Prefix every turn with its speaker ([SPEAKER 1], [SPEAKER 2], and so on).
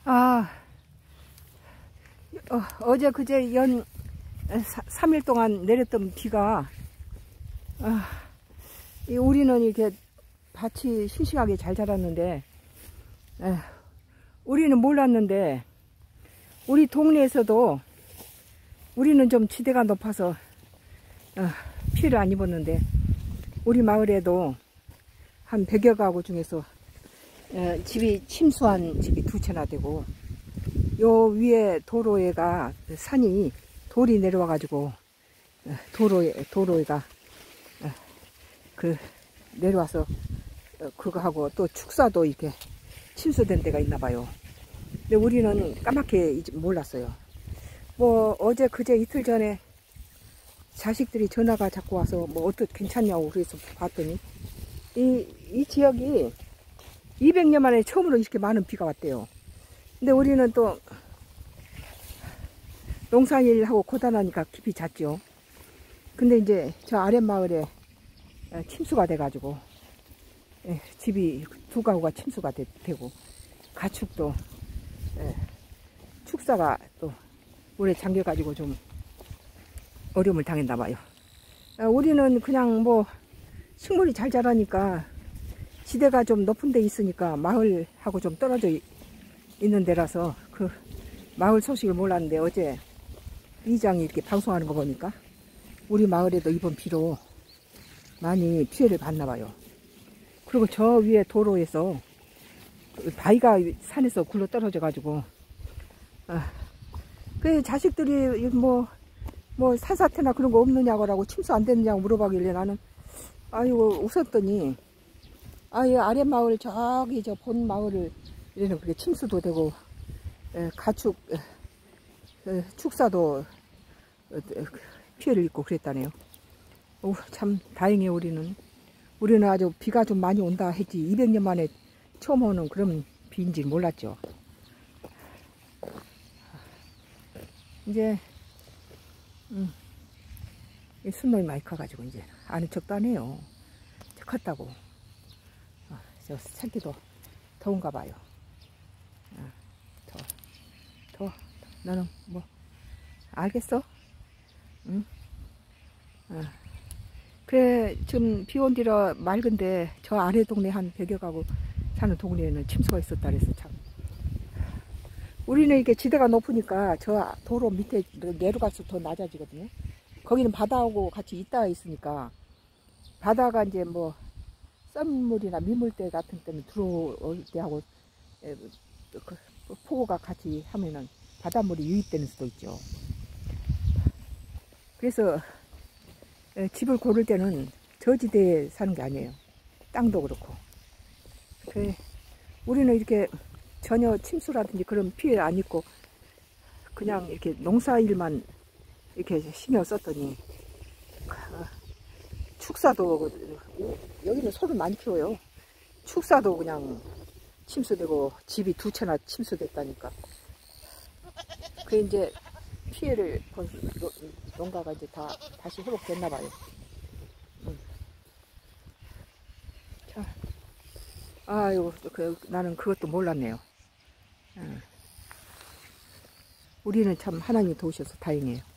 [SPEAKER 1] 아, 어제 그제 3일 동안 내렸던 비가, 우리는 이렇게 밭이 싱싱하게 잘 자랐는데, 우리는 몰랐는데, 우리 동네에서도 우리는 좀 지대가 높아서 피해를 안 입었는데, 우리 마을에도 한 100여 가구 중에서 집이 침수한 집이 2채나 되고, 요 위에 도로에가 산이 돌이 내려와 가지고 도로에가 내려와서 그거 하고, 또 축사도 이렇게 침수된 데가 있나 봐요. 근데 우리는 까맣게 몰랐어요. 뭐 어제 그제 이틀 전에 자식들이 전화가 자꾸 와서 뭐 어떻게 괜찮냐고 그래서 봤더니 이 지역이 200년 만에 처음으로 이렇게 많은 비가 왔대요. 근데 우리는 또 농사일하고 고단하니까 깊이 잤죠. 근데 이제 저 아랫마을에 침수가 돼가지고 집이 2가구가 침수가 되고, 가축도 축사가 또 물에 잠겨가지고 좀 어려움을 당했나 봐요. 우리는 그냥 뭐 식물이 잘 자라니까 지대가 좀 높은 데 있으니까 마을하고 좀 떨어져 있는 데라서 그 마을 소식을 몰랐는데, 어제 이장이 이렇게 방송하는 거 보니까 우리 마을에도 이번 비로 많이 피해를 봤나 봐요. 그리고 저 위에 도로에서 바위가 산에서 굴러 떨어져 가지고 그 자식들이 뭐 산사태나 그런 거 없느냐고 침수 안 됐느냐고 물어보길래 나는 아이고 웃었더니, 이 아랫 마을 저기 저 본 마을을 이래는 그게 침수도 되고 가축 축사도 피해를 입고 그랬다네요. 참 다행이에요. 우리는 아주 비가 좀 많이 온다 했지 200년 만에 처음 오는 그런 비인지 몰랐죠. 이제 순놈이 많이 커가지고 이제 아는 척도 안 해요. 컸다고. 저 새끼도 더운가 봐요. 더 너는 뭐 알겠어? 응? 그래, 지금 비 온 뒤라 맑은데 저 아래 동네 한 100여 가구 사는 동네에는 침수가 있었다 그래서 참. 우리는 이렇게 지대가 높으니까 저 도로 밑에 내려갈수록 더 낮아지거든요. 거기는 바다하고 같이 있다 있으니까, 바다가 이제 뭐 썰물이나 미물대 같은 때는 들어올 때하고 폭우가 같이 하면은 바닷물이 유입되는 수도 있죠. 그래서 집을 고를 때는 저지대에 사는 게 아니에요. 땅도 그렇고. 우리는 이렇게 전혀 침수라든지 그런 피해 안 입고 그냥 이렇게 농사일만 이렇게 신경 썼더니, 축사도, 여기는 소를 많이 키워요. 축사도 그냥 침수되고 집이 2채나 침수됐다니까. 그 이제 피해를 본 농가가 이제 다시 회복됐나 봐요. 자, 아유, 나는 그것도 몰랐네요. 우리는 참 하나님 도우셔서 다행이에요.